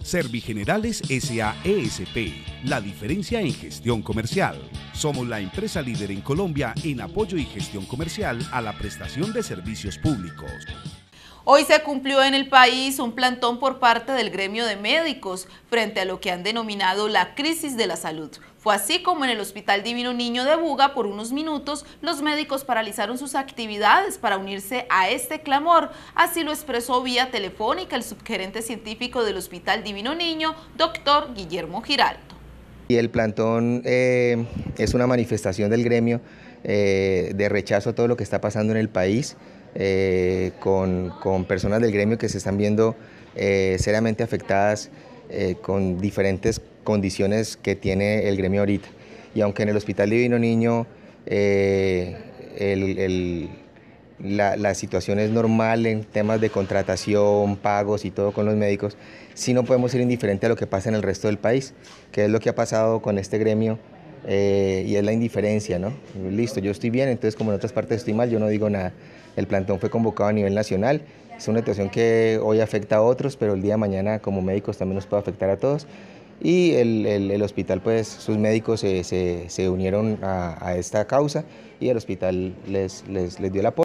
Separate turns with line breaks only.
Servigenerales S.A.E.S.P. La diferencia en gestión comercial. Somos la empresa líder en Colombia en apoyo y gestión comercial a la prestación de servicios públicos.
Hoy se cumplió en el país un plantón por parte del gremio de médicos frente a lo que han denominado la crisis de la salud. Fue así como en el Hospital Divino Niño de Buga, por unos minutos, los médicos paralizaron sus actividades para unirse a este clamor. Así lo expresó vía telefónica el subgerente científico del Hospital Divino Niño, doctor Guillermo Giraldo.
Y el plantón es una manifestación del gremio de rechazo a todo lo que está pasando en el país, con personas del gremio que se están viendo seriamente afectadas con diferentes condiciones que tiene el gremio ahorita. Y aunque en el Hospital Divino Niño la situación es normal en temas de contratación, pagos y todo con los médicos, sí no podemos ser indiferentes a lo que pasa en el resto del país, que es lo que ha pasado con este gremio, y es la indiferencia, ¿no? Listo, yo estoy bien, entonces como en otras partes estoy mal, yo no digo nada. El plantón fue convocado a nivel nacional, es una situación que hoy afecta a otros, pero el día de mañana como médicos también nos puede afectar a todos. Y el hospital, pues sus médicos se unieron a esta causa y el hospital les dio el apoyo.